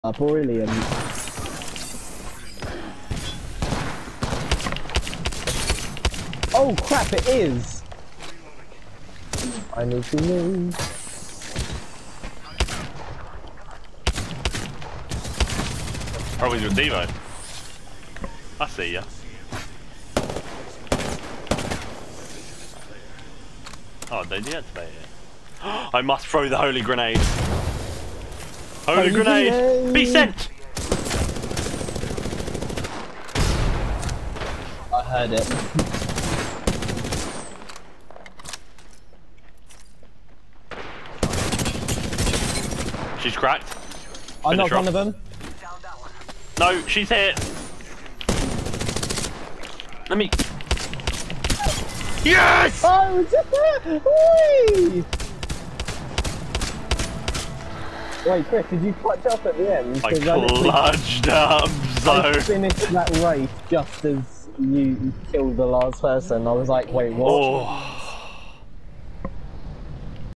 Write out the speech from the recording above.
Brilliant. Oh crap, it is! I need to move. Probably your Devo. I see ya. Oh, they deactivated it. I must throw the holy grenade. Holy grenade! Be sent! I heard it. She's cracked. I knocked her one off. of them. No, she's hit. Let me. Yes! Oh, whee! Wait, Chris, did you clutch up at the end? I clutched up, so. I finished that race just as you killed the last person. I was like, wait, what? Oh.